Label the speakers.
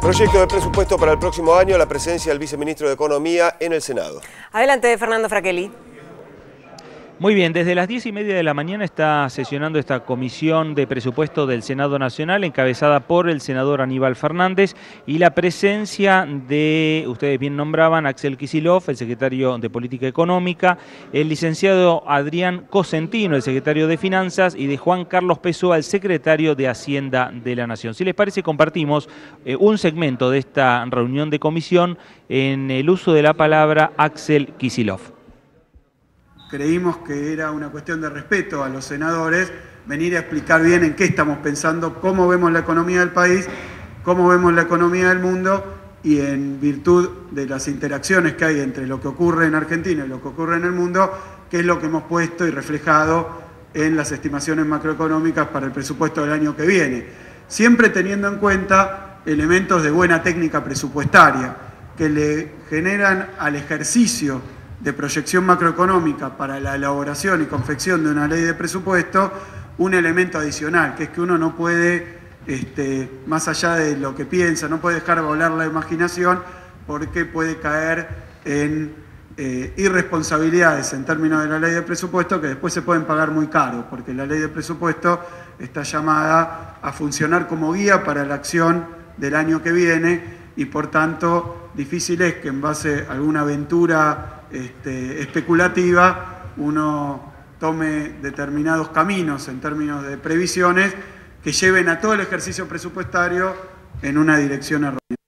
Speaker 1: Proyecto de presupuesto para el próximo año, la presencia del viceministro de Economía en el Senado.
Speaker 2: Adelante, Fernando Fraquelli.
Speaker 3: Muy bien, desde las 10:30 de la mañana está sesionando esta comisión de presupuesto del Senado Nacional, encabezada por el senador Aníbal Fernández, y la presencia de, ustedes bien nombraban, Axel Kicillof, el secretario de Política Económica, el licenciado Adrián Cosentino, el secretario de Finanzas, y de Juan Carlos Pessoa, el secretario de Hacienda de la Nación. Si les parece, compartimos un segmento de esta reunión de comisión en el uso de la palabra Axel Kicillof.
Speaker 4: Creímos que era una cuestión de respeto a los senadores venir a explicar bien en qué estamos pensando, cómo vemos la economía del país, cómo vemos la economía del mundo y en virtud de las interacciones que hay entre lo que ocurre en Argentina y lo que ocurre en el mundo, qué es lo que hemos puesto y reflejado en las estimaciones macroeconómicas para el presupuesto del año que viene. Siempre teniendo en cuenta elementos de buena técnica presupuestaria que le generan al ejercicio de proyección macroeconómica para la elaboración y confección de una ley de presupuesto, un elemento adicional, que es que uno no puede, más allá de lo que piensa, no puede dejar volar la imaginación porque puede caer en irresponsabilidades en términos de la ley de presupuesto que después se pueden pagar muy caro, porque la ley de presupuesto está llamada a funcionar como guía para la acción del año que viene y por tanto difícil es que en base a alguna aventura especulativa uno tome determinados caminos en términos de previsiones que lleven a todo el ejercicio presupuestario en una dirección errónea.